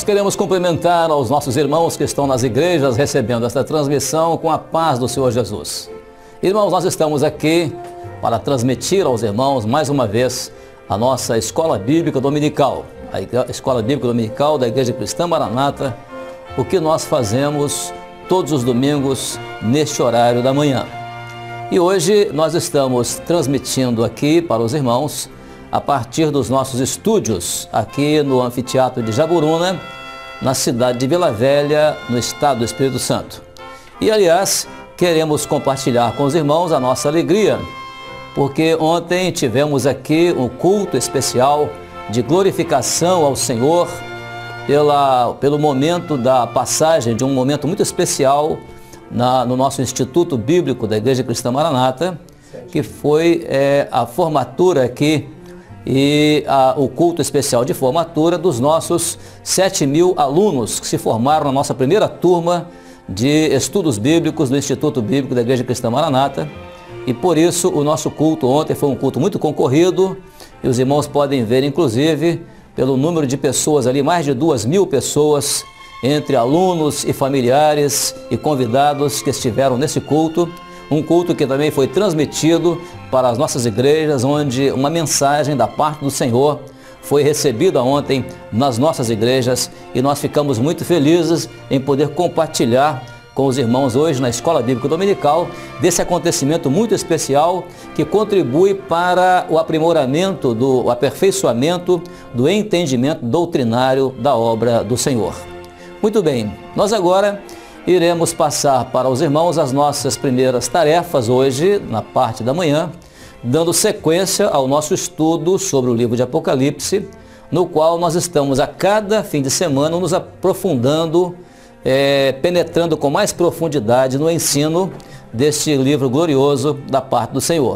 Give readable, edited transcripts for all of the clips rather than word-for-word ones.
Nós queremos cumprimentar aos nossos irmãos que estão nas igrejas recebendo esta transmissão com a paz do Senhor Jesus. Irmãos, nós estamos aqui para transmitir aos irmãos mais uma vez a nossa Escola Bíblica Dominical, a Escola Bíblica Dominical da Igreja Cristã Maranata, o que nós fazemos todos os domingos neste horário da manhã. E hoje nós estamos transmitindo aqui para os irmãos a partir dos nossos estúdios aqui no Anfiteatro de Jaburuna, na cidade de Vila Velha, no estado do Espírito Santo. E aliás, queremos compartilhar com os irmãos a nossa alegria, porque ontem tivemos aqui um culto especial de glorificação ao Senhor pelo momento da passagem de um momento muito especial no nosso Instituto Bíblico da Igreja Cristã Maranata, que foi a formatura aqui e o culto especial de formatura dos nossos 7.000 alunos que se formaram na nossa primeira turma de estudos bíblicos do Instituto Bíblico da Igreja Cristã Maranata. E por isso o nosso culto ontem foi um culto muito concorrido, e os irmãos podem ver inclusive pelo número de pessoas ali, mais de 2.000 pessoas, entre alunos e familiares e convidados que estiveram nesse culto. Um culto que também foi transmitido para as nossas igrejas, onde uma mensagem da parte do Senhor foi recebida ontem nas nossas igrejas, e nós ficamos muito felizes em poder compartilhar com os irmãos hoje na Escola Bíblica Dominical desse acontecimento muito especial que contribui para o aprimoramento, o aperfeiçoamento do entendimento doutrinário da obra do Senhor. Muito bem, nós agora iremos passar para os irmãos as nossas primeiras tarefas hoje, na parte da manhã, dando sequência ao nosso estudo sobre o livro de Apocalipse, no qual nós estamos a cada fim de semana nos aprofundando, penetrando com mais profundidade no ensino deste livro glorioso da parte do Senhor.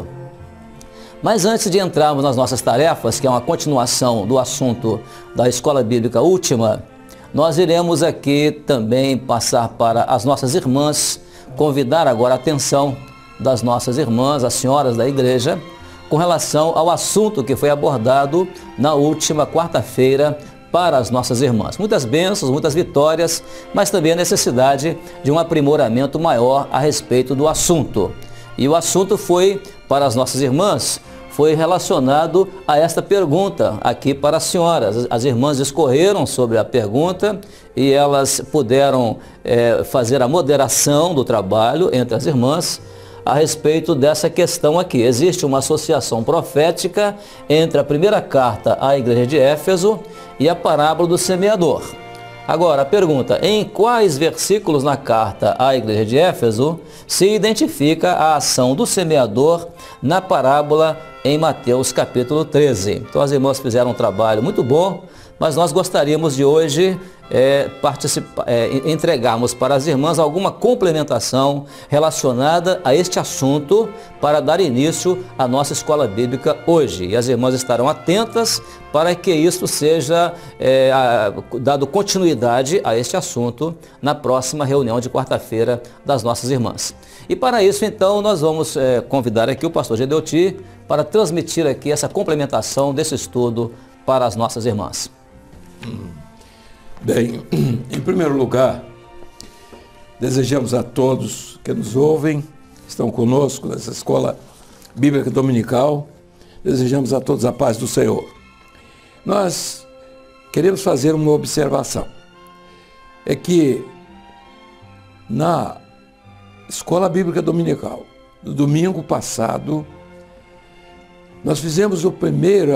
Mas antes de entrarmos nas nossas tarefas, que é uma continuação do assunto da Escola Bíblica Última, nós iremos aqui também passar para as nossas irmãs, convidar agora a atenção das nossas irmãs, as senhoras da igreja, com relação ao assunto que foi abordado na última quarta-feira para as nossas irmãs. Muitas bênçãos, muitas vitórias, mas também a necessidade de um aprimoramento maior a respeito do assunto. E o assunto foi, para as nossas irmãs, foi relacionado a esta pergunta aqui para as senhoras. As irmãs discorreram sobre a pergunta e elas puderam fazer a moderação do trabalho entre as irmãs a respeito dessa questão aqui. Existe uma associação profética entre a primeira carta à igreja de Éfeso e a parábola do semeador. Agora, a pergunta: em quais versículos na carta à igreja de Éfeso se identifica a ação do semeador na parábola em Mateus capítulo 13? Então as irmãs fizeram um trabalho muito bom, mas nós gostaríamos de hoje entregarmos para as irmãs alguma complementação relacionada a este assunto para dar início à nossa escola bíblica hoje. E as irmãs estarão atentas para que isso seja dado continuidade a este assunto na próxima reunião de quarta-feira das nossas irmãs. E para isso, então, nós vamos convidar aqui o pastor Gedeuti para transmitir aqui essa complementação desse estudo para as nossas irmãs. Bem, em primeiro lugar, desejamos a todos que nos ouvem, estão conosco nessa Escola Bíblica Dominical, desejamos a todos a paz do Senhor. Nós queremos fazer uma observação. É que na Escola Bíblica Dominical, no domingo passado, nós fizemos o primeiro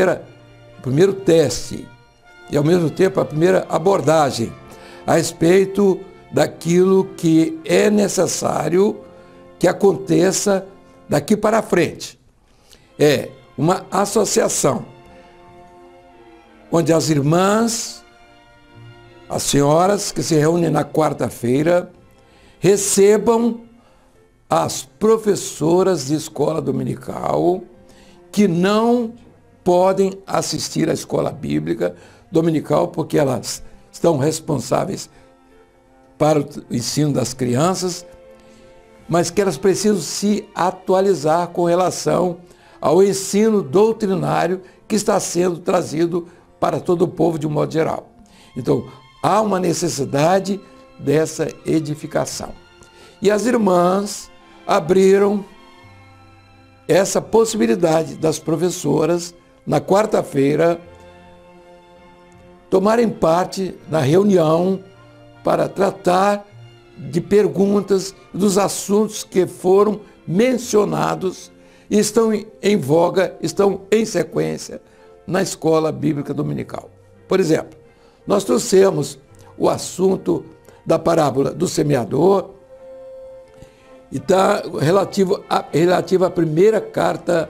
teste e, ao mesmo tempo, a primeira abordagem a respeito daquilo que é necessário que aconteça daqui para frente. É uma associação onde as irmãs, as senhoras que se reúnem na quarta-feira, recebam as professoras de escola dominical que não podem assistir à escola bíblica dominical porque elas estão responsáveis para o ensino das crianças, mas que elas precisam se atualizar com relação ao ensino doutrinário que está sendo trazido para todo o povo de um modo geral. Então, há uma necessidade dessa edificação. E as irmãs abriram essa possibilidade das professoras, na quarta-feira, tomarem parte na reunião para tratar de perguntas dos assuntos que foram mencionados e estão em voga, estão em sequência na escola bíblica dominical. Por exemplo, nós trouxemos o assunto da parábola do semeador e está relativo à primeira carta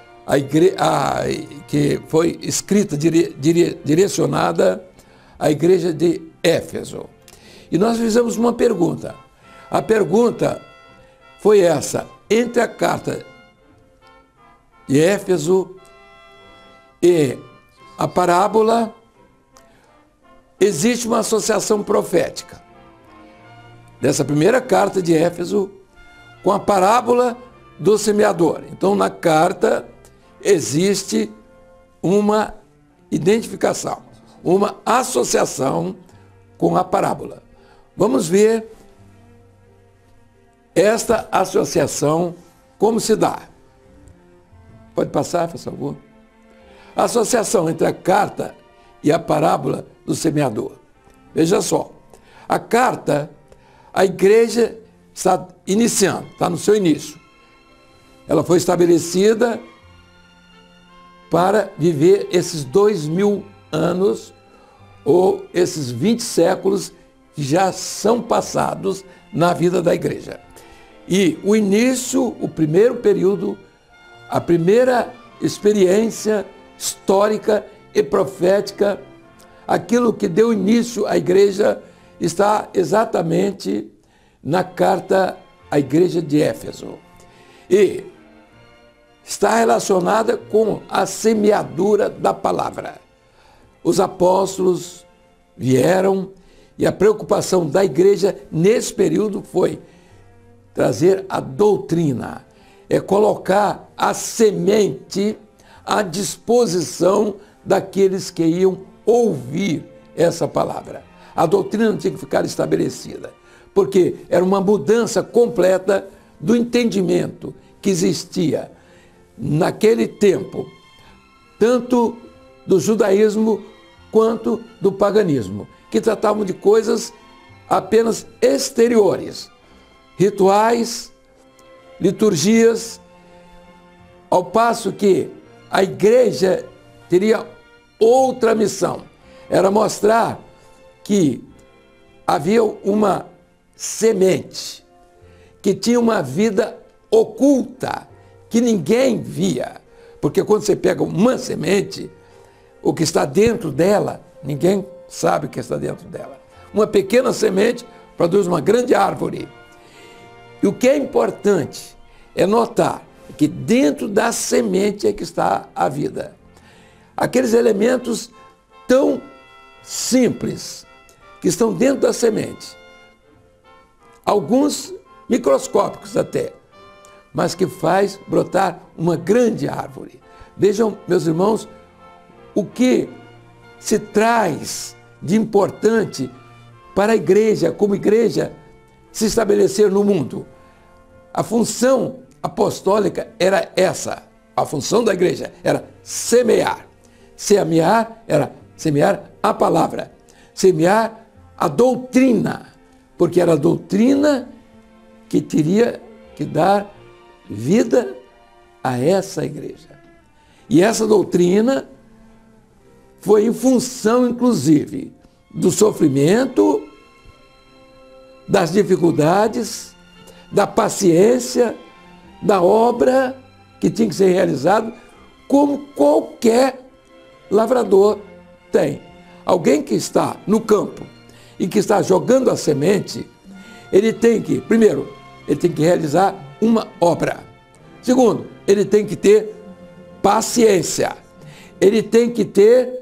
que foi escrita, direcionada à igreja de Éfeso. E nós fizemos uma pergunta. A pergunta foi essa: entre a carta de Éfeso e a parábola, existe uma associação profética dessa primeira carta de Éfeso com a parábola do semeador. Então, na carta existe uma identificação, uma associação com a parábola. Vamos ver esta associação, como se dá. Pode passar, por favor? A associação entre a carta e a parábola do semeador. Veja só, a carta, a igreja está iniciando, está no seu início. Ela foi estabelecida para viver esses 2000 anos, ou esses 20 séculos que já são passados na vida da igreja. E o início, o primeiro período, a primeira experiência histórica e profética, aquilo que deu início à igreja, está exatamente na carta à igreja de Éfeso. E está relacionada com a semeadura da palavra. Os apóstolos vieram e a preocupação da igreja nesse período foi trazer a doutrina, é colocar a semente à disposição daqueles que iam ouvir essa palavra. A doutrina tinha que ficar estabelecida, porque era uma mudança completa do entendimento que existia naquele tempo, tanto do judaísmo quanto do paganismo, que tratavam de coisas apenas exteriores, rituais, liturgias, ao passo que a igreja teria outra missão, era mostrar que havia uma semente que tinha uma vida oculta, que ninguém via, porque quando você pega uma semente, o que está dentro dela, ninguém sabe o que está dentro dela. Uma pequena semente produz uma grande árvore. E o que é importante é notar que dentro da semente é que está a vida. Aqueles elementos tão simples que estão dentro da semente, alguns microscópicos até, mas que faz brotar uma grande árvore. Vejam, meus irmãos, o que se traz de importante para a igreja, como igreja, se estabelecer no mundo. A função apostólica era essa. A função da igreja era semear. Semear era semear a palavra. Semear a doutrina. Porque era a doutrina que teria que dar vida a essa igreja. E essa doutrina foi em função, inclusive, do sofrimento, das dificuldades, da paciência, da obra que tinha que ser realizada, como qualquer lavrador tem. Alguém que está no campo e que está jogando a semente, ele tem que, primeiro, ele tem que realizar uma obra. Segundo, ele tem que ter paciência. Ele tem que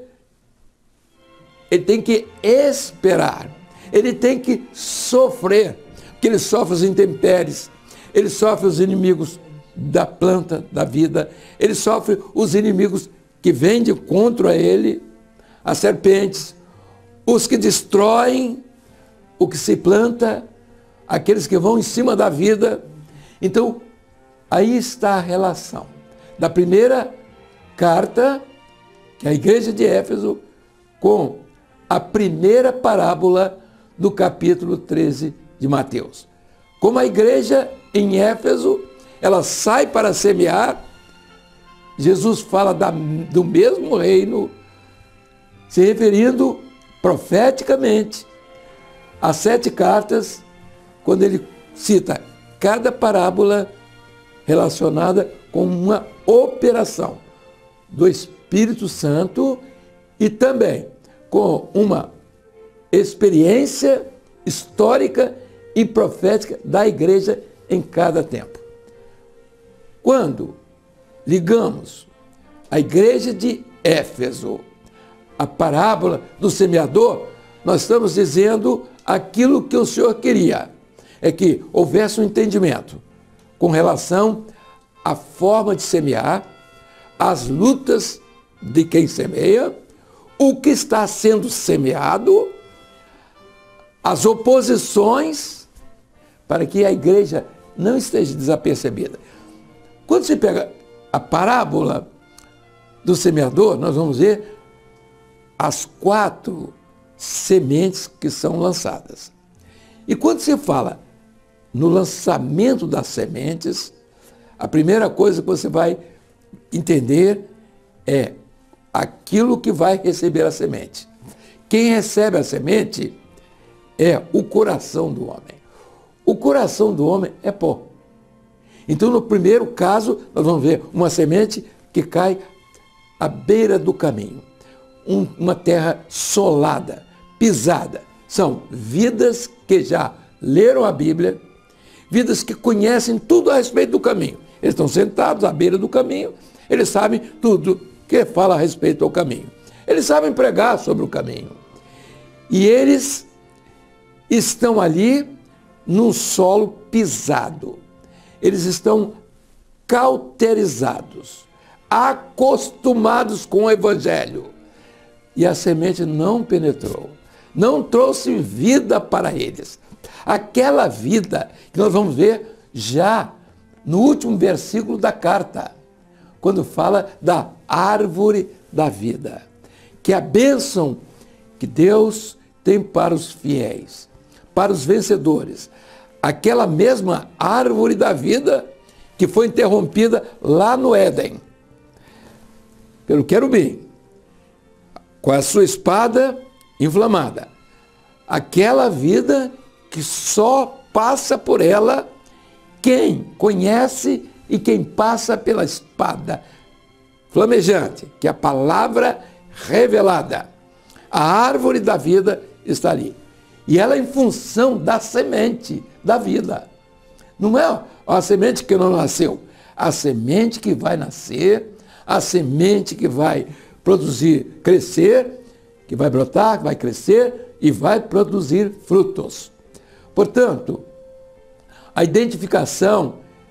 esperar. Ele tem que sofrer, porque ele sofre os intempéries, ele sofre os inimigos da planta, da vida, ele sofre os inimigos que vêm de contra ele, as serpentes, os que destroem o que se planta, aqueles que vão em cima da vida. Então, aí está a relação da primeira carta, que é a igreja de Éfeso, com a primeira parábola do capítulo 13 de Mateus. Como a igreja em Éfeso, ela sai para semear, Jesus fala do mesmo reino, se referindo profeticamente às 7 cartas, quando ele cita cada parábola relacionada com uma operação do Espírito Santo e também com uma experiência histórica e profética da igreja em cada tempo. Quando ligamos a igreja de Éfeso à parábola do semeador, nós estamos dizendo aquilo que o Senhor queria, é que houvesse um entendimento com relação à forma de semear, às lutas de quem semeia, o que está sendo semeado, as oposições, para que a igreja não esteja desapercebida. Quando se pega a parábola do semeador, nós vamos ver as 4 sementes que são lançadas. E quando se fala no lançamento das sementes, a primeira coisa que você vai entender é aquilo que vai receber a semente. Quem recebe a semente é o coração do homem. O coração do homem é pó. Então, no primeiro caso, nós vamos ver uma semente que cai à beira do caminho. Uma terra solada, pisada. São vidas que já leram a Bíblia, vidas que conhecem tudo a respeito do caminho. Eles estão sentados à beira do caminho, eles sabem tudo que fala a respeito ao caminho. Eles sabem pregar sobre o caminho. E eles estão ali num solo pisado. Eles estão cauterizados, acostumados com o Evangelho. E a semente não penetrou, não trouxe vida para eles. Aquela vida que nós vamos ver já no último versículo da carta, quando fala da árvore da vida, que é a bênção que Deus tem para os fiéis, para os vencedores. Aquela mesma árvore da vida que foi interrompida lá no Éden, pelo querubim, com a sua espada inflamada. Aquela vida que só passa por ela quem conhece e quem passa pela espada flamejante, que é a palavra revelada. A árvore da vida está ali. E ela é em função da semente da vida. Não é a semente que não nasceu, a semente que vai nascer, a semente que vai produzir, crescer, que vai brotar, que vai crescer e vai produzir frutos. Portanto, a identificação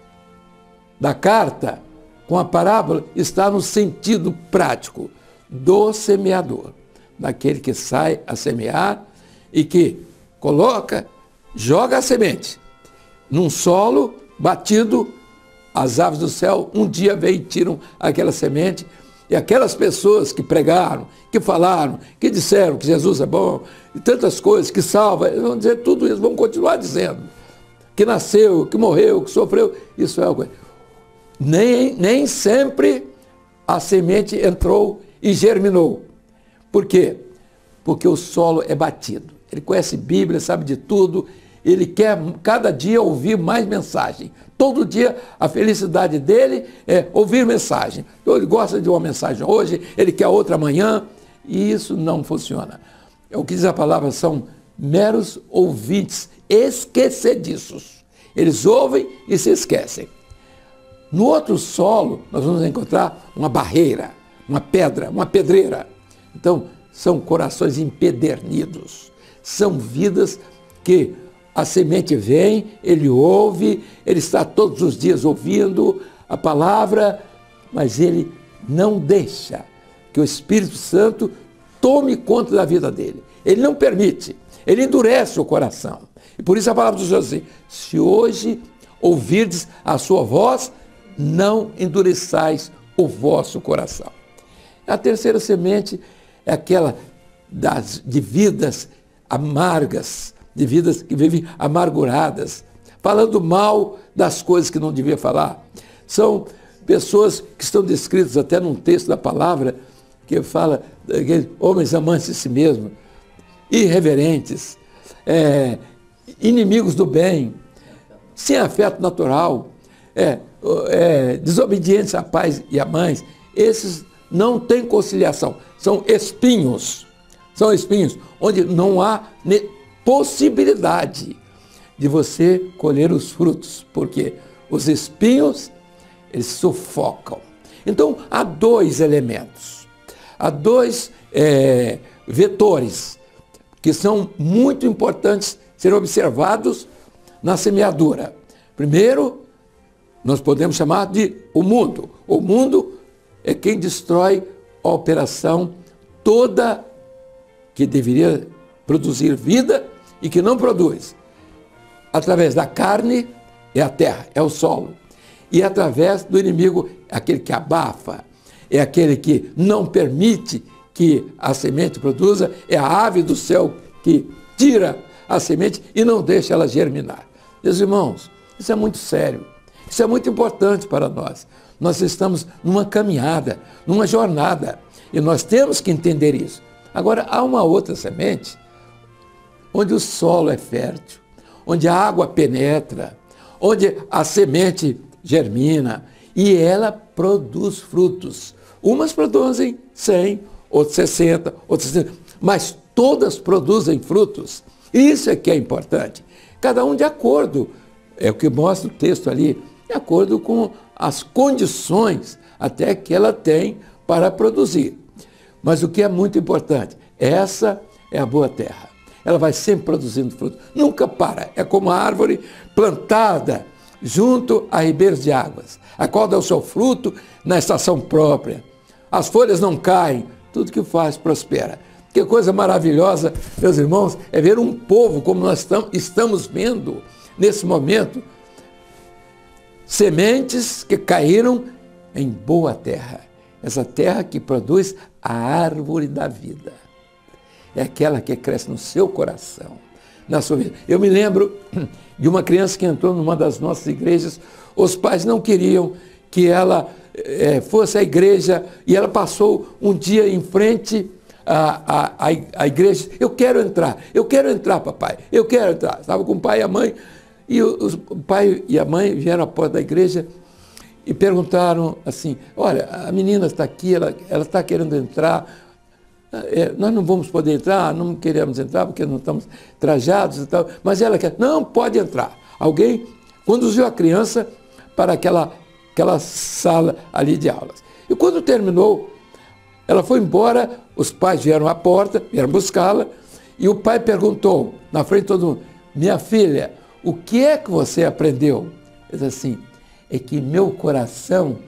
da carta com a parábola está no sentido prático do semeador, daquele que sai a semear e que coloca, joga a semente num solo batido. As aves do céu um dia vêm e tiram aquela semente, e aquelas pessoas que pregaram, que falaram, que disseram que Jesus é bom, e tantas coisas, que salva, eles vão dizer tudo isso, vão continuar dizendo, que nasceu, que morreu, que sofreu, isso é algo. Nem sempre a semente entrou e germinou. Por quê? Porque o solo é batido. Ele conhece Bíblia, sabe de tudo, ele quer cada dia ouvir mais mensagem. Todo dia a felicidade dele é ouvir mensagem. Então, ele gosta de uma mensagem hoje, ele quer outra amanhã, e isso não funciona. O que diz a palavra são meros ouvintes esquecediços. Eles ouvem e se esquecem. No outro solo, nós vamos encontrar uma barreira, uma pedra, uma pedreira. Então, são corações empedernidos. São vidas que a semente vem, ele ouve, ele está todos os dias ouvindo a palavra, mas ele não deixa que o Espírito Santo tome conta da vida dele. Ele não permite, ele endurece o coração. E por isso a palavra de Deus diz assim, se hoje ouvirdes a sua voz, não endureçais o vosso coração. A terceira semente é aquela de vidas amargas, de vidas que vivem amarguradas, falando mal das coisas que não devia falar. São pessoas que estão descritas até num texto da palavra, que fala de homens amantes de si mesmos, irreverentes, inimigos do bem, sem afeto natural, desobedientes a pais e a mães. Esses não têm conciliação, são espinhos, onde não há possibilidade de você colher os frutos, porque os espinhos, eles sufocam. Então, há dois elementos, há dois vetores que são muito importantes serem observados na semeadura. Primeiro, nós podemos chamar de o mundo. O mundo é quem destrói a operação toda que deveria produzir vida e que não produz. Através da carne é a terra, é o solo. E através do inimigo, aquele que abafa, é aquele que não permite que a semente produza, é a ave do céu que tira a semente e não deixa ela germinar. Meus irmãos, isso é muito sério, isso é muito importante para nós. Nós estamos numa caminhada, numa jornada, e nós temos que entender isso. Agora, há uma outra semente, onde o solo é fértil, onde a água penetra, onde a semente germina, e ela produz frutos. Umas produzem 100, outras 60, outras 60, mas todas produzem frutos. Isso é que é importante. Cada um de acordo, é o que mostra o texto ali, de acordo com as condições até que ela tem para produzir. Mas o que é muito importante, essa é a boa terra. Ela vai sempre produzindo fruto, nunca para. É como a árvore plantada junto a ribeiros de águas, a qual dá o seu fruto na estação própria. As folhas não caem, tudo que faz prospera. Que coisa maravilhosa, meus irmãos, é ver um povo como nós estamos vendo nesse momento, sementes que caíram em boa terra. Essa terra que produz a árvore da vida. É aquela que cresce no seu coração, na sua vida. Eu me lembro de uma criança que entrou numa das nossas igrejas, os pais não queriam que ela fosse à igreja, e ela passou um dia em frente à igreja. Eu quero entrar, papai, eu quero entrar. Estava com o pai e a mãe, e o pai e a mãe vieram à porta da igreja e perguntaram assim, olha, a menina está aqui, ela está querendo entrar, nós não vamos poder entrar, não queremos entrar porque não estamos trajados e tal, mas ela quer, não, pode entrar. Alguém conduziu a criança para aquela sala ali de aulas. E quando terminou, ela foi embora, os pais vieram à porta, vieram buscá-la, e o pai perguntou, na frente de todo mundo, minha filha, o que é que você aprendeu? Ele disse assim, é que meu coração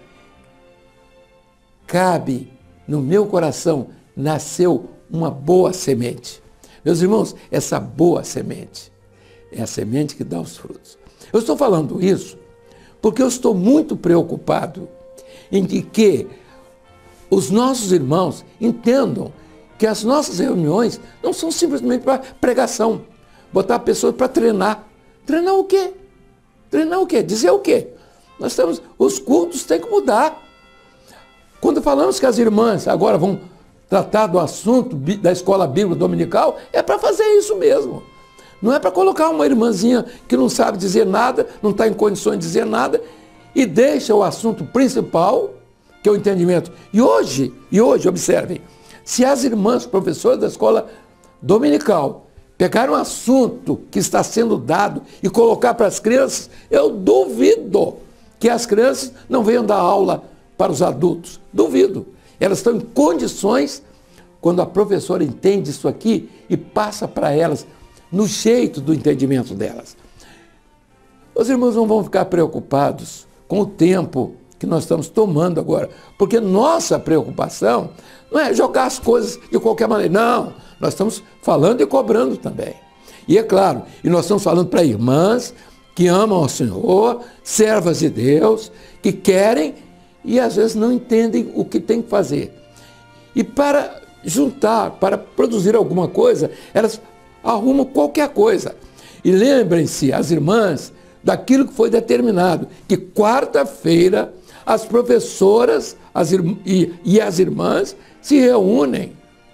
no meu coração nasceu uma boa semente. Meus irmãos, essa boa semente é a semente que dá os frutos. Eu estou falando isso porque eu estou muito preocupado em que os nossos irmãos entendam que as nossas reuniões não são simplesmente para pregação, botar pessoas para treinar. Treinar o quê? Treinar o quê? Dizer o quê? Os cultos têm que mudar. Quando falamos que as irmãs agora vão tratar do assunto da escola bíblica dominical, é para fazer isso mesmo. Não é para colocar uma irmãzinha que não sabe dizer nada, não está em condições de dizer nada, e deixa o assunto principal, que é o entendimento. E hoje, observem, se as irmãs professoras da escola dominical pegar um assunto que está sendo dado e colocar para as crianças, eu duvido que as crianças não venham dar aula para os adultos. Duvido. Elas estão em condições, quando a professora entende isso aqui e passa para elas no jeito do entendimento delas. Os irmãos não vão ficar preocupados com o tempo que nós estamos tomando agora. Porque nossa preocupação não é jogar as coisas de qualquer maneira. Não, nós estamos falando e cobrando também. E é claro, e nós estamos falando para irmãs que amam ao Senhor, servas de Deus, que querem e às vezes não entendem o que tem que fazer. E para juntar, para produzir alguma coisa, elas arrumam qualquer coisa. E lembrem-se, as irmãs, daquilo que foi determinado, que quarta-feira as professoras e as irmãs se reúnem.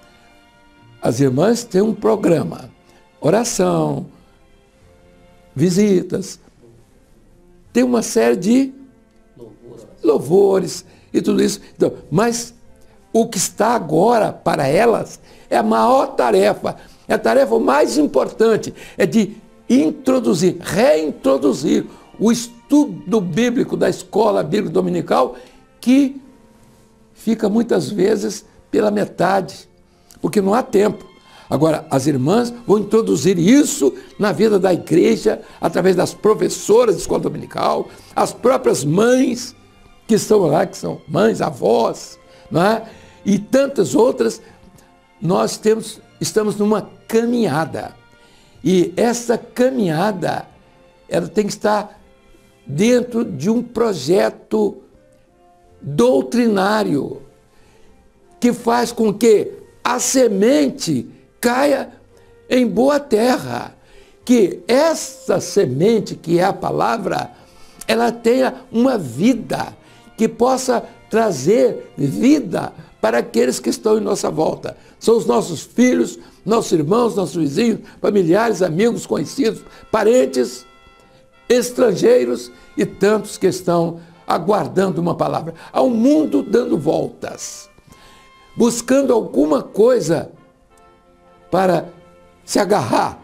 As irmãs têm um programa, oração, visitas, tem uma série de louvores e tudo isso. Então, mas o que está agora para elas é a maior tarefa, é a tarefa mais importante, é de introduzir, reintroduzir o estudo bíblico da escola bíblica dominical, que fica muitas vezes pela metade, porque não há tempo. Agora, as irmãs vão introduzir isso na vida da igreja, através das professoras de escola dominical, as próprias mães que estão lá, que são mães, avós, não é? E tantas outras. Nós estamos numa caminhada. E essa caminhada, ela tem que estar dentro de um projeto doutrinário, que faz com que a semente caia em boa terra, que essa semente, que é a palavra, ela tenha uma vida, que possa trazer vida para aqueles que estão em nossa volta. São os nossos filhos, nossos irmãos, nossos vizinhos, familiares, amigos, conhecidos, parentes, estrangeiros e tantos que estão aguardando uma palavra. Há um mundo dando voltas, buscando alguma coisa para se agarrar.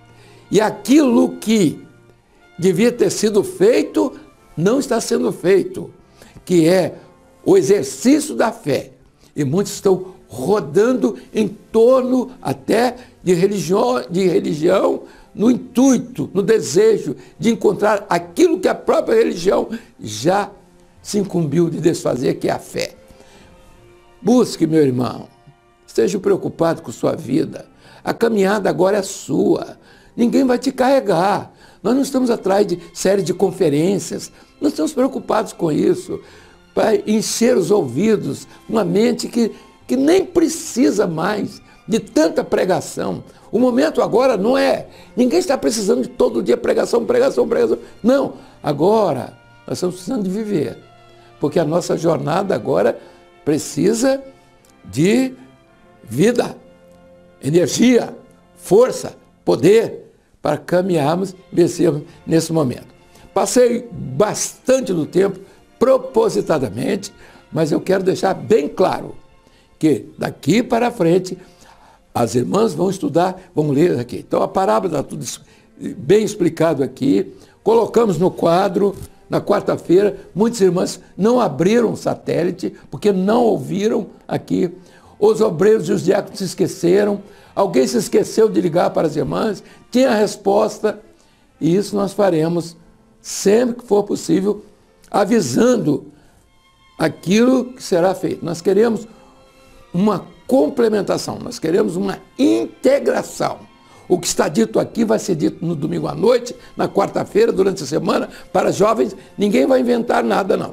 E aquilo que devia ter sido feito, não está sendo feito, que é o exercício da fé. E muitos estão rodando em torno até de religião, no intuito, no desejo de encontrar aquilo que a própria religião já se incumbiu de desfazer, que é a fé. Busque, meu irmão, esteja preocupado com sua vida. A caminhada agora é sua. Ninguém vai te carregar. Nós não estamos atrás de série de conferências. Nós estamos preocupados com isso, para encher os ouvidos, uma mente que nem precisa mais de tanta pregação. O momento agora não é, ninguém está precisando de todo dia pregação, pregação, pregação. Não, agora nós estamos precisando de viver, porque a nossa jornada agora precisa de vida, energia, força, poder, para caminharmos e vencermos nesse momento. Passei bastante do tempo, propositadamente, mas eu quero deixar bem claro que daqui para frente as irmãs vão estudar, vão ler aqui. Então a parábola está tudo bem explicado aqui. Colocamos no quadro, na quarta-feira, muitas irmãs não abriram o satélite, porque não ouviram aqui. Os obreiros e os diáconos se esqueceram. Alguém se esqueceu de ligar para as irmãs, tinha a resposta, e isso nós faremos sempre que for possível, avisando aquilo que será feito. Nós queremos uma complementação, nós queremos uma integração. O que está dito aqui vai ser dito no domingo à noite, na quarta-feira, durante a semana, para jovens. Ninguém vai inventar nada, não.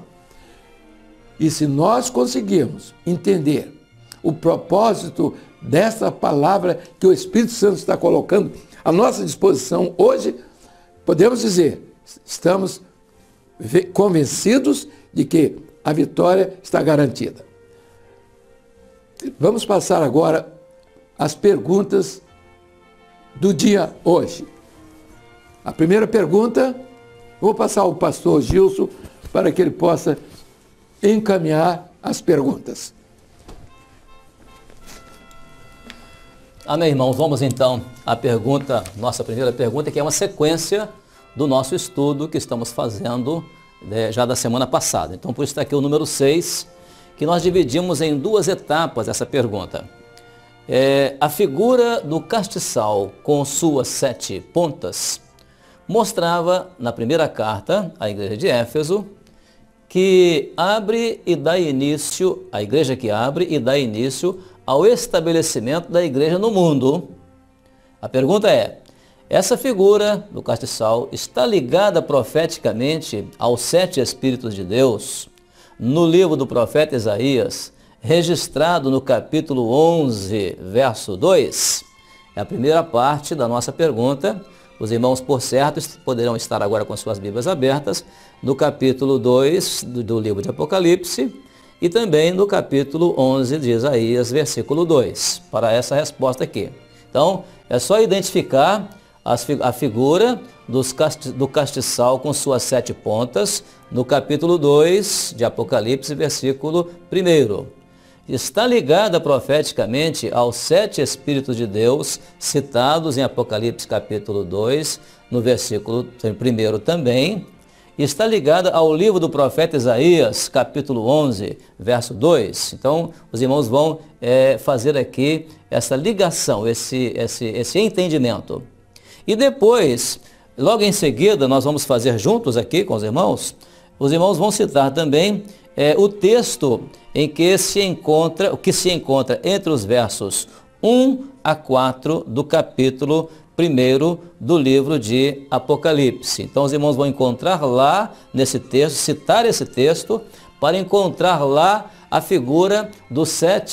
E se nós conseguirmos entender o propósito dessa palavra que o Espírito Santo está colocando à nossa disposição hoje, podemos dizer, estamos convencidos de que a vitória está garantida. Vamos passar agora às perguntas do dia hoje. A primeira pergunta, vou passar ao pastor Gilson para que ele possa encaminhar as perguntas. Amém, irmãos. Vamos então à pergunta, nossa primeira pergunta, que é uma sequência do nosso estudo que estamos fazendo já da semana passada. Então, por isso está aqui o número 6, que nós dividimos em duas etapas essa pergunta. A figura do castiçal com suas 7 pontas mostrava na primeira carta à igreja de Éfeso que abre e dá início, a igreja que abre e dá início ao estabelecimento da igreja no mundo. A pergunta é, essa figura do castiçal está ligada profeticamente aos 7 Espíritos de Deus, no livro do profeta Isaías, registrado no capítulo 11, verso 2? É a primeira parte da nossa pergunta. Os irmãos, por certo, poderão estar agora com suas Bíblias abertas no capítulo 2 do livro de Apocalipse e também no capítulo 11 de Isaías, versículo 2, para essa resposta aqui. Então, é só identificar a figura do castiçal com suas 7 pontas no capítulo 2 de Apocalipse, versículo 1. Está ligada profeticamente aos 7 Espíritos de Deus citados em Apocalipse capítulo 2, no versículo 1 também. Está ligada ao livro do profeta Isaías, capítulo 11, verso 2. Então, os irmãos vão fazer aqui essa ligação, esse entendimento. E depois, logo em seguida, nós vamos fazer juntos aqui com os irmãos vão citar também o texto em que se encontra entre os versos 1 a 4 do capítulo 1 do livro de Apocalipse. Então os irmãos vão encontrar lá nesse texto, citar esse texto, para encontrar lá a figura dos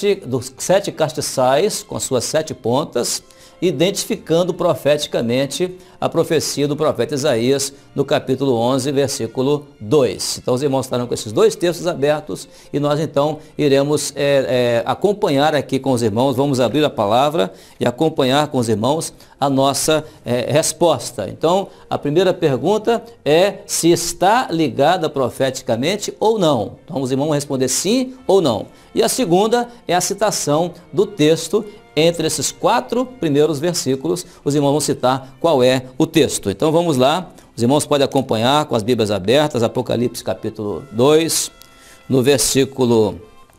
sete castiçais, com suas 7 pontas, identificando profeticamente a profecia do profeta Isaías no capítulo 11, versículo 2. Então os irmãos estarão com esses 2 textos abertos e nós então iremos acompanhar aqui com os irmãos, vamos abrir a palavra e acompanhar com os irmãos a nossa resposta. Então a primeira pergunta é se está ligada profeticamente ou não. Então os irmãos vão responder sim ou não. E a segunda é a citação do texto. Entre esses 4 primeiros versículos, os irmãos vão citar qual é o texto. Então vamos lá, os irmãos podem acompanhar com as Bíblias abertas, Apocalipse capítulo 2, no versículo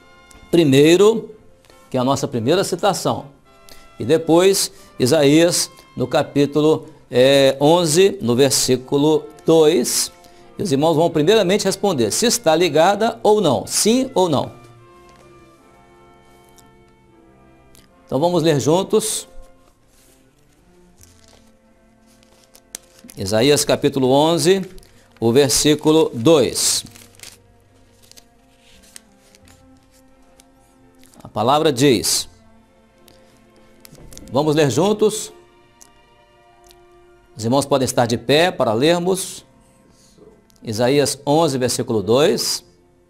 1, que é a nossa primeira citação. E depois, Isaías, no capítulo 11, no versículo 2. E os irmãos vão primeiramente responder se está ligada ou não, sim ou não. Então vamos ler juntos. Isaías capítulo 11, o versículo 2. A palavra diz, vamos ler juntos. Os irmãos podem estar de pé para lermos. Isaías 11, versículo 2.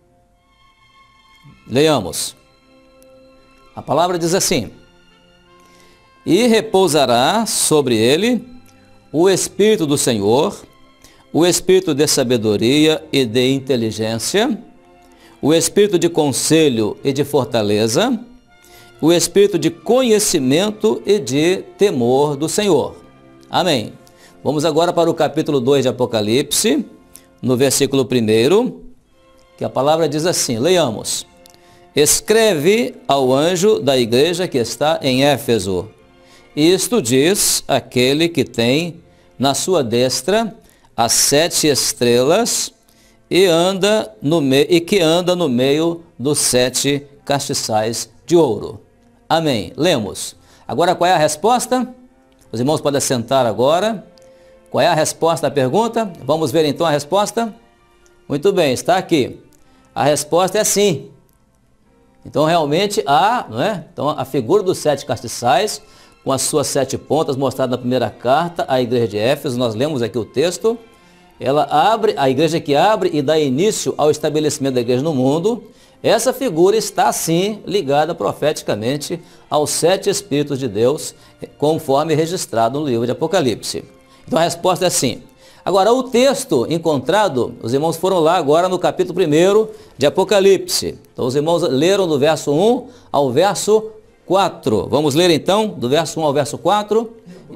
Leiamos. A palavra diz assim: e repousará sobre ele o Espírito do Senhor, o Espírito de sabedoria e de inteligência, o Espírito de conselho e de fortaleza, o Espírito de conhecimento e de temor do Senhor. Amém. Vamos agora para o capítulo 2 de Apocalipse, no versículo 1, que a palavra diz assim, leiamos. Escreve ao anjo da igreja que está em Éfeso. Isto diz aquele que tem na sua destra as 7 estrelas e que anda no meio dos 7 castiçais de ouro. Amém. Lemos. Agora qual é a resposta? Os irmãos podem assentar agora. Qual é a resposta à pergunta? Vamos ver então a resposta? Muito bem, está aqui. A resposta é sim. Então realmente não é? Então a figura dos 7 castiçais, com as suas 7 pontas, mostrada na primeira carta à igreja de Éfeso, nós lemos aqui o texto, ela abre, a igreja que abre e dá início ao estabelecimento da igreja no mundo, essa figura está sim ligada profeticamente aos 7 Espíritos de Deus, conforme registrado no livro de Apocalipse. Então a resposta é sim. Agora o texto encontrado, os irmãos foram lá agora no capítulo 1 de Apocalipse. Então os irmãos leram do verso 1 ao verso 4. Vamos ler então, do verso 1 ao verso 4.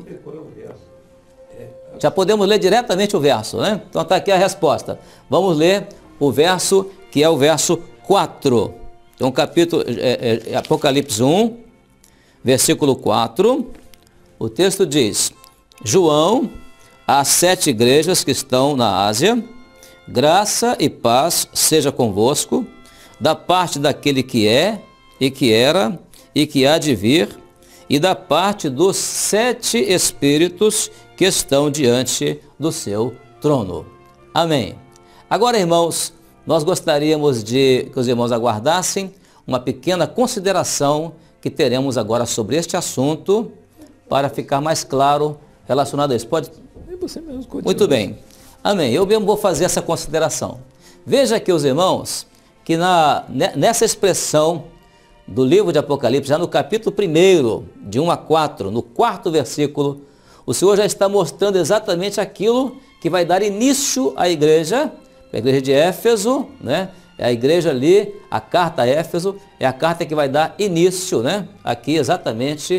Já podemos ler diretamente o verso, né? Então está aqui a resposta. Vamos ler o verso que é o verso 4. Então capítulo, Apocalipse 1, versículo 4. O texto diz, João, às 7 igrejas que estão na Ásia, Graça e paz seja convosco, da parte daquele que é, e que era, e que há de vir, e da parte dos 7 Espíritos que estão diante do seu trono. Amém. Agora, irmãos, nós gostaríamos de que os irmãos aguardassem uma pequena consideração que teremos agora sobre este assunto, para ficar mais claro relacionado a isso. Pode? Muito bem. Amém. Eu mesmo vou fazer essa consideração. Veja aqui, os irmãos, que nessa expressão do livro de Apocalipse, já no capítulo 1, de 1 a 4, no 4º versículo, o Senhor já está mostrando exatamente aquilo que vai dar início à igreja, a igreja de Éfeso, né? É a igreja ali, a carta a Éfeso, é a carta que vai dar início, né? Aqui exatamente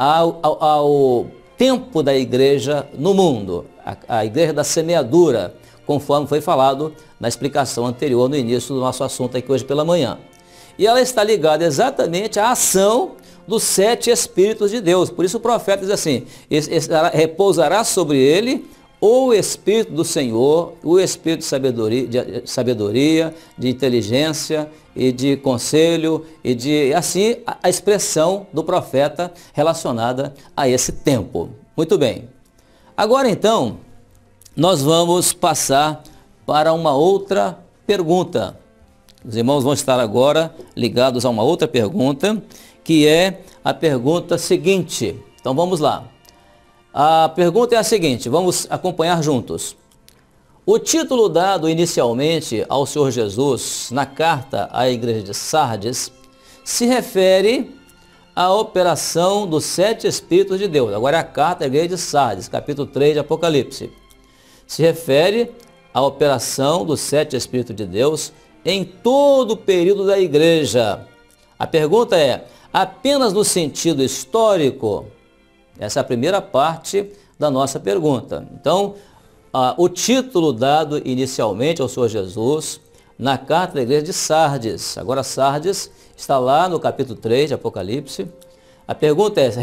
ao tempo da igreja no mundo, a igreja da semeadura, conforme foi falado na explicação anterior, no início do nosso assunto aqui hoje pela manhã. E ela está ligada exatamente à ação dos 7 Espíritos de Deus. Por isso o profeta diz assim, repousará sobre ele o Espírito do Senhor, o Espírito de sabedoria, de inteligência e de conselho, e de assim a expressão do profeta relacionada a esse tempo. Muito bem. Agora então, nós vamos passar para uma outra pergunta. Os irmãos vão estar agora ligados a uma outra pergunta, que é a pergunta seguinte. Então vamos lá. A pergunta é a seguinte, vamos acompanhar juntos. O título dado inicialmente ao Senhor Jesus na carta à igreja de Sardes se refere à operação dos 7 Espíritos de Deus. Agora é a carta à igreja de Sardes, capítulo 3 de Apocalipse. Se refere à operação dos 7 Espíritos de Deus em todo o período da igreja. A pergunta é, apenas no sentido histórico? Essa é a primeira parte da nossa pergunta. Então, o título dado inicialmente ao Senhor Jesus na carta da igreja de Sardes. Agora Sardes está lá no capítulo 3 de Apocalipse. A pergunta é,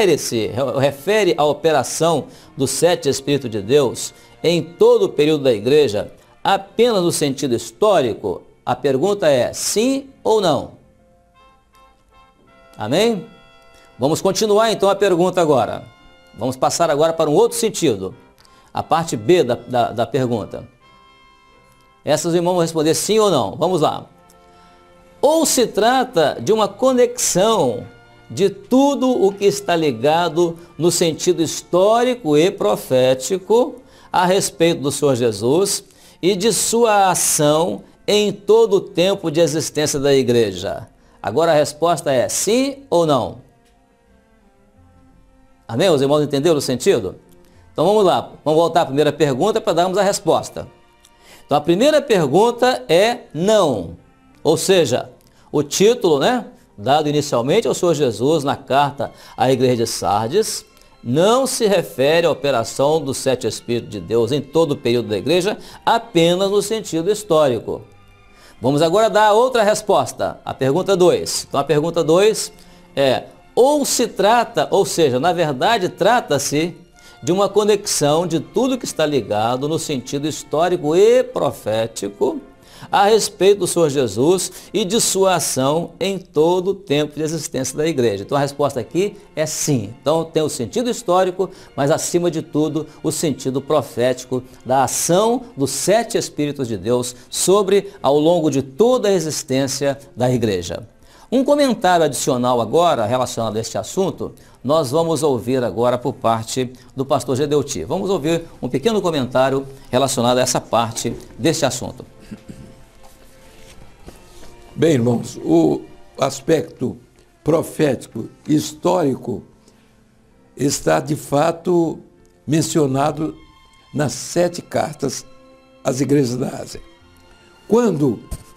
refere à operação dos 7 Espíritos de Deus em todo o período da igreja apenas no sentido histórico? A pergunta é sim ou não? Amém? Vamos continuar então a pergunta agora. Vamos passar agora para um outro sentido. A parte B da pergunta. Essas irmãos vão responder sim ou não. Vamos lá. Ou se trata de uma conexão de tudo o que está ligado no sentido histórico e profético a respeito do Senhor Jesus e de sua ação em todo o tempo de existência da igreja. Agora a resposta é sim ou não? Amém? Os irmãos entenderam o sentido? Então vamos lá, vamos voltar à primeira pergunta para darmos a resposta. Então a primeira pergunta é não. Ou seja, o título, né, dado inicialmente ao Senhor Jesus na carta à igreja de Sardes, não se refere à operação dos 7 Espíritos de Deus em todo o período da igreja, apenas no sentido histórico. Vamos agora dar a outra resposta, a pergunta 2. Então a pergunta 2 é, ou se trata, ou seja, na verdade trata-se de uma conexão de tudo que está ligado no sentido histórico e profético a respeito do Senhor Jesus e de sua ação em todo o tempo de existência da igreja. Então a resposta aqui é sim. Então tem o sentido histórico, mas acima de tudo o sentido profético da ação dos 7 Espíritos de Deus ao longo de toda a existência da igreja. Um comentário adicional agora relacionado a este assunto, nós vamos ouvir agora por parte do pastor Gedeuti. Vamos ouvir um pequeno comentário relacionado a essa parte deste assunto. Bem, irmãos, o aspecto profético histórico está de fato mencionado nas 7 cartas às igrejas da Ásia. Quando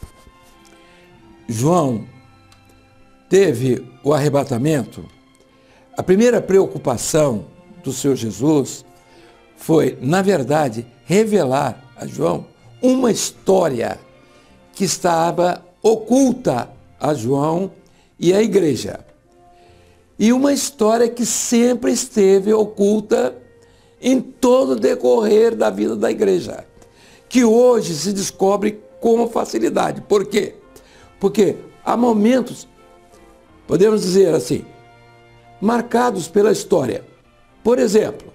João teve o arrebatamento, a primeira preocupação do Senhor Jesus foi, na verdade, revelar a João uma história que estava oculta a João e à igreja. E uma história que sempre esteve oculta em todo o decorrer da vida da igreja, que hoje se descobre com facilidade. Por quê? Porque há momentos, podemos dizer assim, marcados pela história. Por exemplo,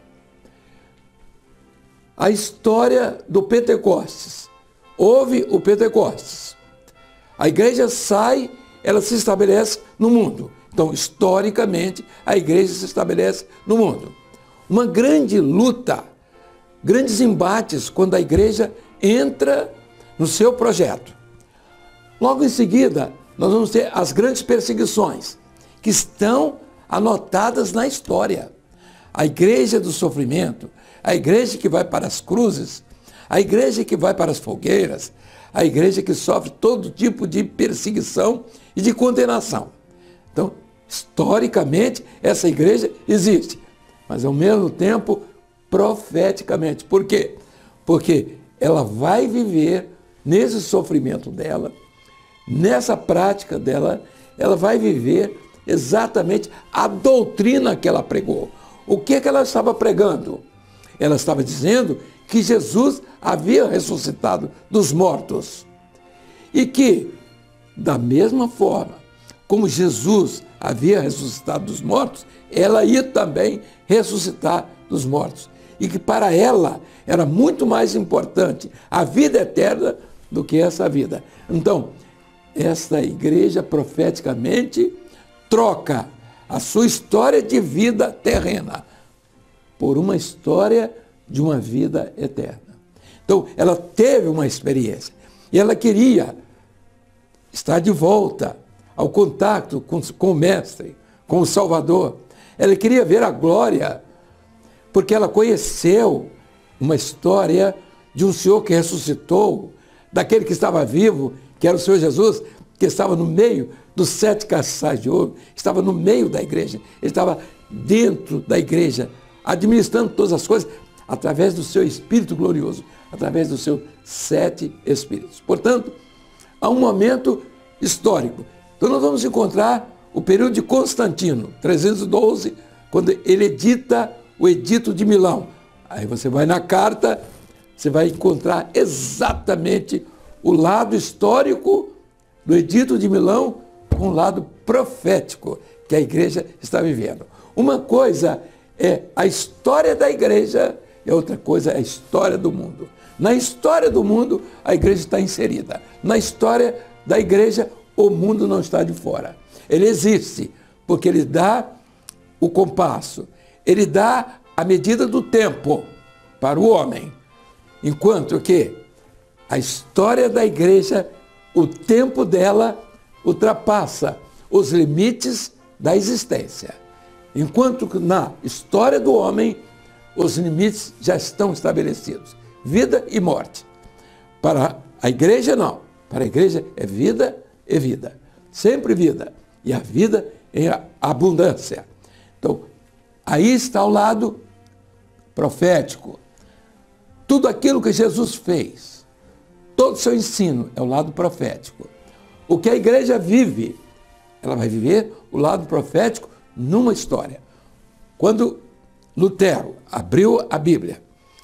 a história do Pentecostes. Houve o Pentecostes. A igreja sai, ela se estabelece no mundo. Então, historicamente, a igreja se estabelece no mundo. Uma grande luta, grandes embates quando a igreja entra no seu projeto. Logo em seguida, nós vamos ter as grandes perseguições, que estão anotadas na história. A igreja do sofrimento, a igreja que vai para as cruzes, a igreja que vai para as fogueiras, a igreja que sofre todo tipo de perseguição e de condenação. Então, historicamente, essa igreja existe, mas ao mesmo tempo, profeticamente. Por quê? Porque ela vai viver nesse sofrimento dela, nessa prática dela, ela vai viver exatamente a doutrina que ela pregou. O que ela estava pregando? Ela estava dizendo que Jesus havia ressuscitado dos mortos. E que, da mesma forma como Jesus havia ressuscitado dos mortos, ela ia também ressuscitar dos mortos. E que para ela era muito mais importante a vida eterna do que essa vida. Então, esta igreja profeticamente troca a sua história de vida terrena por uma história de uma vida eterna. Então, ela teve uma experiência e ela queria estar de volta ao contato com o Mestre, com o Salvador. Ela queria ver a glória, porque ela conheceu uma história de um Senhor que ressuscitou, daquele que estava vivo, que era o Senhor Jesus, que estava no meio dos 7 castiçais de ouro, estava no meio da igreja, ele estava dentro da igreja, administrando todas as coisas, através do seu Espírito glorioso, através dos seus 7 Espíritos. Portanto, há um momento histórico. Então nós vamos encontrar o período de Constantino, 312, quando ele edita o Edito de Milão. Aí você vai na carta, você vai encontrar exatamente o lado histórico do Edito de Milão com o lado profético que a igreja está vivendo. Uma coisa é a história da igreja e outra coisa é a história do mundo. Na história do mundo, a igreja está inserida. Na história da igreja, o mundo não está de fora. Ele existe, porque ele dá o compasso, ele dá a medida do tempo para o homem. Enquanto que a história da igreja, o tempo dela ultrapassa os limites da existência. Enquanto que na história do homem, os limites já estão estabelecidos. Vida e morte. Para a igreja, não. Para a igreja é vida e vida. Sempre vida. E a vida em abundância. Então, aí está o lado profético. Tudo aquilo que Jesus fez, todo o seu ensino é o lado profético. O que a igreja vive, ela vai viver o lado profético numa história. Quando Lutero abriu a Bíblia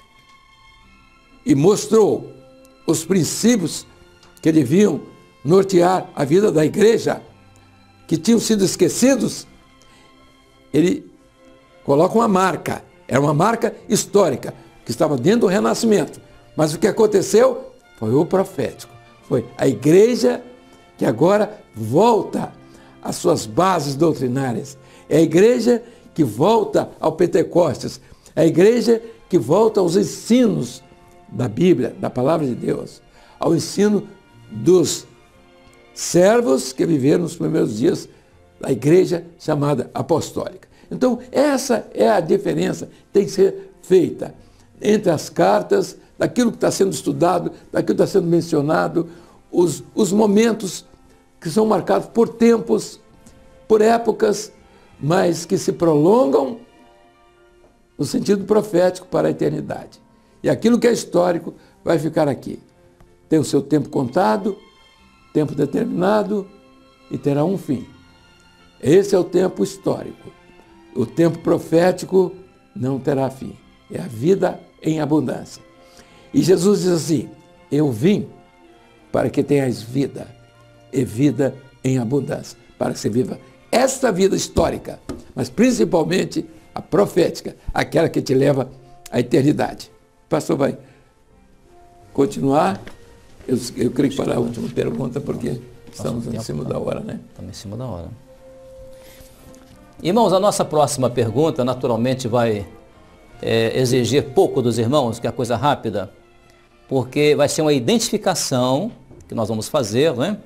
e mostrou os princípios que deviam nortear a vida da igreja, que tinham sido esquecidos, ele coloca uma marca, era uma marca histórica, que estava dentro do Renascimento. Mas o que aconteceu foi o profético. Foi a igreja que agora volta às suas bases doutrinárias. É a igreja que volta ao Pentecostes. É a igreja que volta aos ensinos da Bíblia, da Palavra de Deus. Ao ensino dos servos que viveram nos primeiros dias da igreja chamada apostólica. Então, essa é a diferença que tem que ser feita entre as cartas, daquilo que está sendo estudado, daquilo que está sendo mencionado, os momentos que são marcados por tempos, por épocas, mas que se prolongam no sentido profético para a eternidade. E aquilo que é histórico vai ficar aqui. Tem o seu tempo contado, tempo determinado e terá um fim. Esse é o tempo histórico. O tempo profético não terá fim. É a vida em abundância. E Jesus diz assim, eu vim para que tenhas vida, e vida em abundância, para que você viva esta vida histórica, mas principalmente a profética, aquela que te leva à eternidade. O pastor vai continuar. Eu creio que para a última pergunta, porque estamos em cima da hora, né? Estamos em cima da hora. Irmãos, a nossa próxima pergunta, naturalmente, vai exigir pouco dos irmãos, que é coisa rápida, porque vai ser uma identificação que nós vamos fazer, né?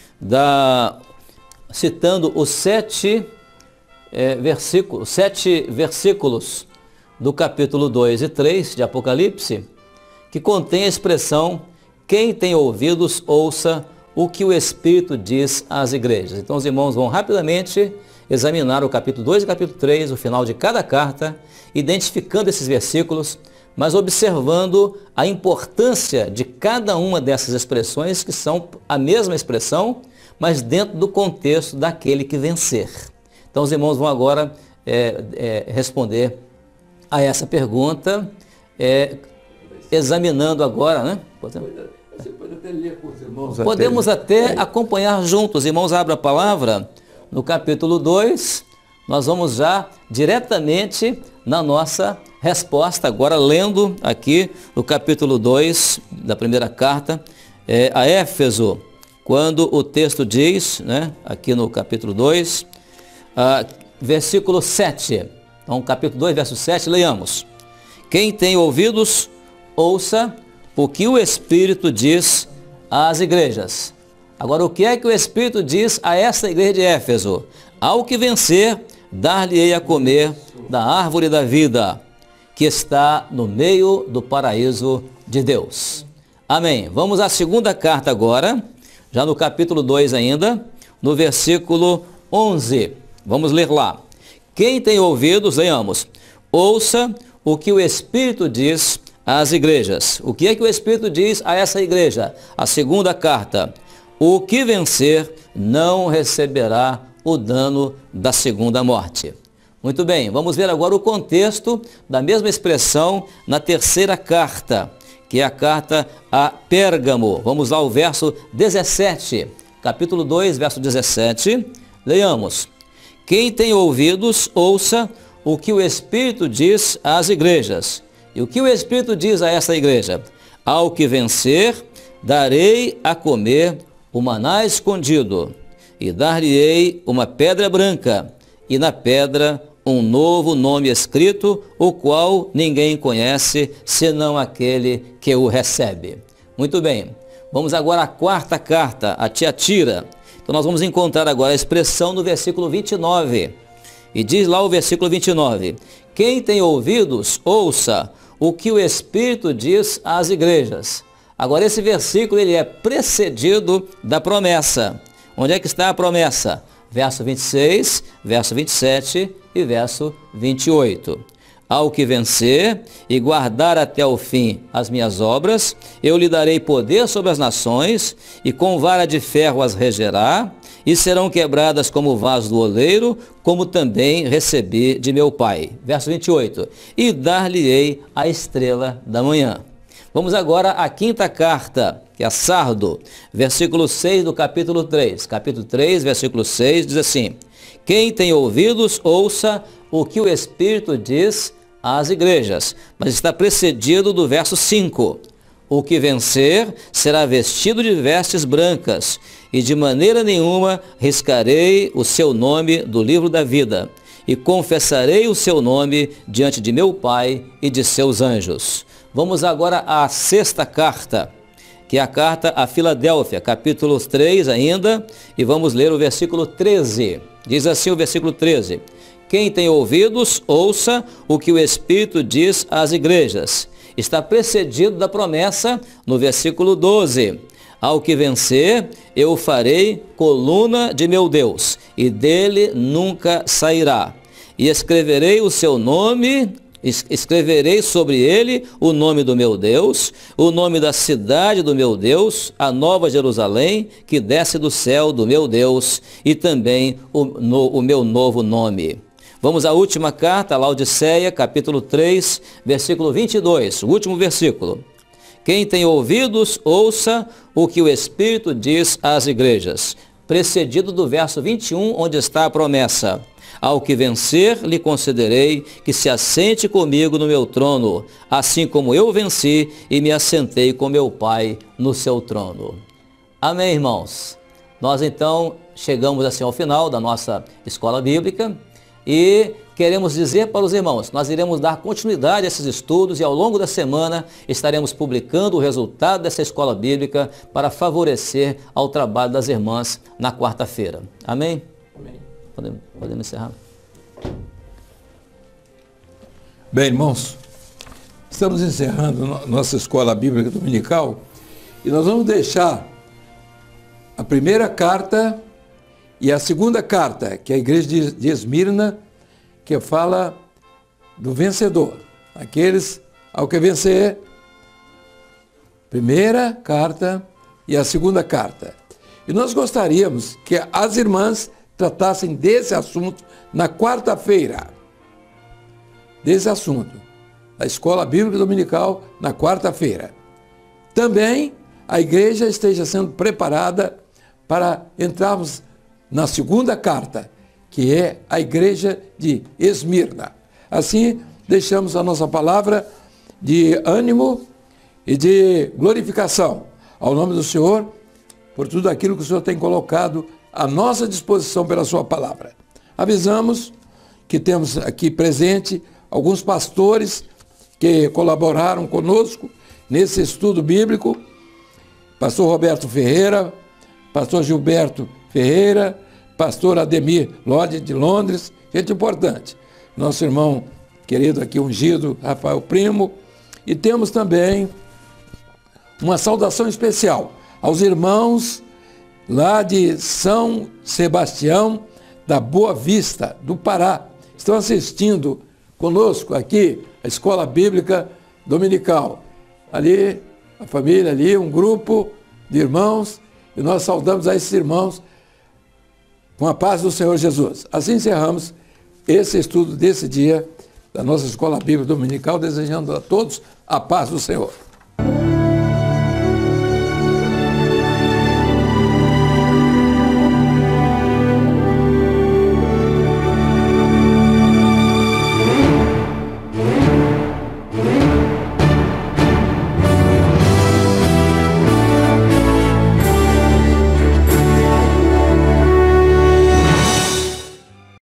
Citando os 7 versículos do capítulo 2 e 3 de Apocalipse, que contém a expressão, quem tem ouvidos, ouça o que o Espírito diz às igrejas. Então os irmãos vão rapidamente examinar o capítulo 2 e o capítulo 3, o final de cada carta, identificando esses versículos, mas observando a importância de cada uma dessas expressões, que são a mesma expressão, mas dentro do contexto daquele que vencer. Então os irmãos vão agora responder a essa pergunta, examinando agora, né? Você pode até ler com os irmãos. Podemos até acompanhar juntos. Os irmãos abrem a palavra no capítulo 2, nós vamos já diretamente na nossa resposta, agora lendo aqui o capítulo 2 da primeira carta a Éfeso, quando o texto diz, né, aqui no capítulo 2, versículo 7. Então, capítulo 2, verso 7, leiamos. Quem tem ouvidos, ouça o que o Espírito diz às igrejas. Agora, o que é que o Espírito diz a essa igreja de Éfeso? Ao que vencer, dar-lhe-ei a comer da árvore da vida, que está no meio do paraíso de Deus. Amém. Vamos à segunda carta agora, já no capítulo 2 ainda, no versículo 11. Vamos ler lá. Quem tem ouvidos, leiamos, ouça o que o Espírito diz às igrejas. O que é que o Espírito diz a essa igreja? A segunda carta. O que vencer não receberá o dano da segunda morte. Muito bem, vamos ver agora o contexto da mesma expressão na terceira carta, que é a carta a Pérgamo. Vamos lá ao verso 17, capítulo 2, verso 17. Leiamos. Quem tem ouvidos, ouça o que o Espírito diz às igrejas. E o que o Espírito diz a essa igreja? Ao que vencer, darei a comer o maná escondido, e dar-lhe-ei uma pedra branca, e na pedra um novo nome escrito, o qual ninguém conhece, senão aquele que o recebe. Muito bem, vamos agora à quarta carta, a Tiatira. Então nós vamos encontrar agora a expressão no versículo 29. E diz lá o versículo 29, quem tem ouvidos, ouça o que o Espírito diz às igrejas. Agora esse versículo ele é precedido da promessa. Onde é que está a promessa? Verso 26, verso 27 e verso 28. Ao que vencer e guardar até o fim as minhas obras, eu lhe darei poder sobre as nações, e com vara de ferro as regerá, e serão quebradas como o vaso do oleiro, como também recebi de meu Pai. Verso 28. E dar-lhe-ei a estrela da manhã. Vamos agora à quinta carta, que é a Sardo, versículo 6 do capítulo 3. Capítulo 3, versículo 6, diz assim, quem tem ouvidos, ouça o que o Espírito diz às igrejas. Mas está precedido do verso 5. O que vencer será vestido de vestes brancas, e de maneira nenhuma riscarei o seu nome do livro da vida, e confessarei o seu nome diante de meu Pai e de seus anjos. Vamos agora à sexta carta, que é a carta a Filadélfia, capítulo 3 ainda, e vamos ler o versículo 13. Diz assim o versículo 13, quem tem ouvidos, ouça o que o Espírito diz às igrejas. Está precedido da promessa no versículo 12. Ao que vencer, eu farei coluna de meu Deus, e dele nunca sairá. E escreverei o seu nome, escreverei sobre ele o nome do meu Deus, o nome da cidade do meu Deus, a nova Jerusalém, que desce do céu do meu Deus, e também o meu novo nome. Vamos à última carta, a Laodiceia, capítulo 3, versículo 22, o último versículo. Quem tem ouvidos, ouça o que o Espírito diz às igrejas. Precedido do verso 21, onde está a promessa. Ao que vencer, lhe concederei que se assente comigo no meu trono, assim como eu venci e me assentei com meu Pai no seu trono. Amém, irmãos? Nós então chegamos assim ao final da nossa escola bíblica e queremos dizer para os irmãos, nós iremos dar continuidade a esses estudos e ao longo da semana estaremos publicando o resultado dessa escola bíblica para favorecer ao trabalho das irmãs na quarta-feira. Amém? Amém. Podemos encerrar. Bem, irmãos, estamos encerrando nossa escola bíblica dominical e nós vamos deixar a primeira carta e a segunda carta, que é a igreja de Esmirna, que fala do vencedor, aqueles ao que vencer. Primeira carta e a segunda carta. E nós gostaríamos que as irmãs tratassem desse assunto na quarta-feira. Desse assunto, da escola bíblica dominical na quarta-feira. Também a igreja esteja sendo preparada para entrarmos na segunda carta, que é a igreja de Esmirna. Assim, deixamos a nossa palavra de ânimo e de glorificação ao nome do Senhor, por tudo aquilo que o Senhor tem colocado à nossa disposição pela sua palavra. Avisamos que temos aqui presente alguns pastores que colaboraram conosco nesse estudo bíblico. Pastor Roberto Ferreira, pastor Gilberto Ferreira, pastor Ademir Lodi de Londres, gente importante. Nosso irmão querido aqui ungido, Rafael Primo. E temos também uma saudação especial aos irmãos lá de São Sebastião da Boa Vista, do Pará. Estão assistindo conosco aqui a Escola Bíblica Dominical. Ali, a família ali, um grupo de irmãos, e nós saudamos a esses irmãos com a paz do Senhor Jesus. Assim encerramos esse estudo desse dia da nossa Escola Bíblica Dominical, desejando a todos a paz do Senhor.